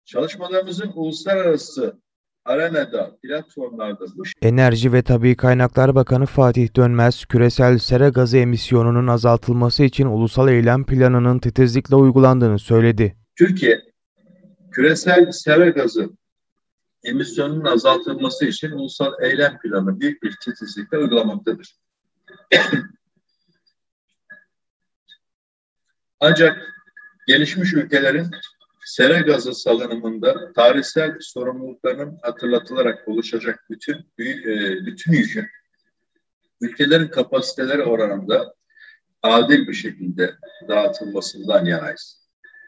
Çalışmalarımızın uluslararası arenada, platformlarda bu. Enerji ve Tabii Kaynaklar Bakanı Fatih Dönmez, küresel sera gazı emisyonunun azaltılması için ulusal eylem planının titizlikle uygulandığını söyledi. Türkiye, küresel sera gazı emisyonunun azaltılması için ulusal eylem planı büyük bir titizlikle uygulamaktadır. Ancak gelişmiş ülkelerin sera gazı salınımında tarihsel sorumluluklarının hatırlatılarak oluşacak bütün yükün ülkelerin kapasiteleri oranında adil bir şekilde dağıtılmasından yanayız.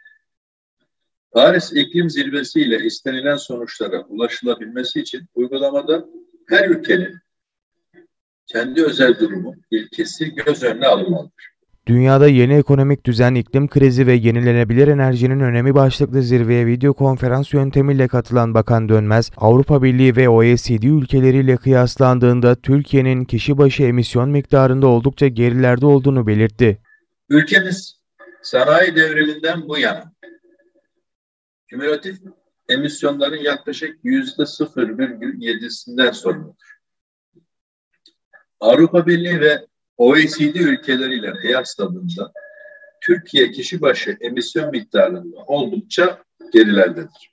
Paris İklim Zirvesi ile istenilen sonuçlara ulaşılabilmesi için uygulamada her ülkenin kendi özel durumu, ilkesi göz önüne alınmalıdır. Dünyada yeni ekonomik düzen, iklim krizi ve yenilenebilir enerjinin önemi başlıklı zirveye video konferans yöntemiyle katılan Bakan Dönmez, Avrupa Birliği ve OECD ülkeleriyle kıyaslandığında Türkiye'nin kişi başı emisyon miktarında oldukça gerilerde olduğunu belirtti. Ülkemiz sanayi devriminden bu yana kümülatif emisyonların yaklaşık %0,7'sinden sorumludur. Avrupa Birliği ve OECD ülkeleriyle kıyasladığında Türkiye kişi başı emisyon miktarında oldukça gerilerdedir.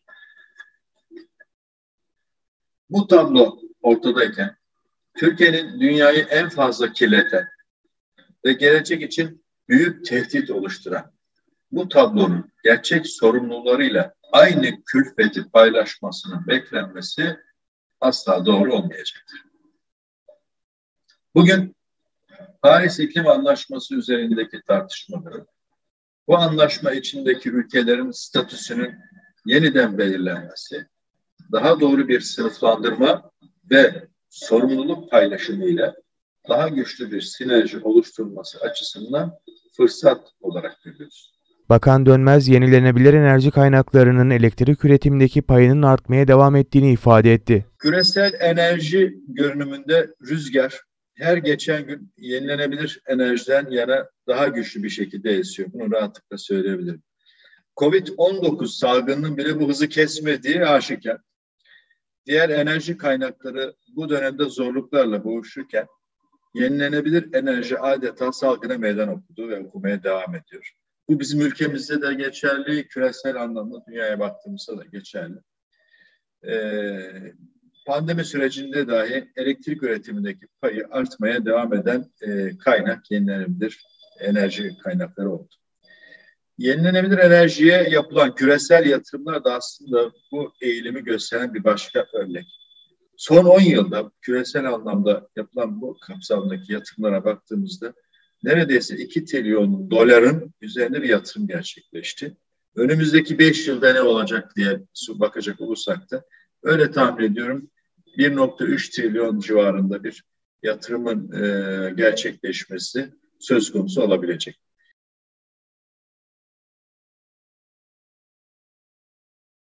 Bu tablo ortadayken Türkiye'nin dünyayı en fazla kirleten ve gelecek için büyük tehdit oluşturan bu tablonun gerçek sorumlularıyla aynı külfeti paylaşmasının beklenmesi asla doğru olmayacaktır. Bugün Paris İklim Anlaşması üzerindeki tartışmaları, bu anlaşma içindeki ülkelerin statüsünün yeniden belirlenmesi, daha doğru bir sınıflandırma ve sorumluluk paylaşımıyla daha güçlü bir sinerji oluşturulması açısından fırsat olarak görüyoruz. Bakan Dönmez, yenilenebilir enerji kaynaklarının elektrik üretimindeki payının artmaya devam ettiğini ifade etti. Küresel enerji görünümünde rüzgar her geçen gün yenilenebilir enerjiden yana daha güçlü bir şekilde esiyor. Bunu rahatlıkla söyleyebilirim. Covid-19 salgınının bile bu hızı kesmediği aşikar. Diğer enerji kaynakları bu dönemde zorluklarla boğuşurken yenilenebilir enerji adeta salgına meydan okudu ve okumaya devam ediyor. Bu bizim ülkemizde de geçerli, küresel anlamda dünyaya baktığımızda da geçerli. Pandemi sürecinde dahi elektrik üretimindeki payı artmaya devam eden kaynak yenilenebilir enerji kaynakları oldu. Yenilenebilir enerjiye yapılan küresel yatırımlar da aslında bu eğilimi gösteren bir başka örnek. Son 10 yılda küresel anlamda yapılan bu kapsamdaki yatırımlara baktığımızda neredeyse 2 trilyon doların üzerinde bir yatırım gerçekleşti. Önümüzdeki 5 yılda ne olacak diye bakacak olursak da öyle tahmin ediyorum 1,3 trilyon civarında bir yatırımın gerçekleşmesi söz konusu olabilecek.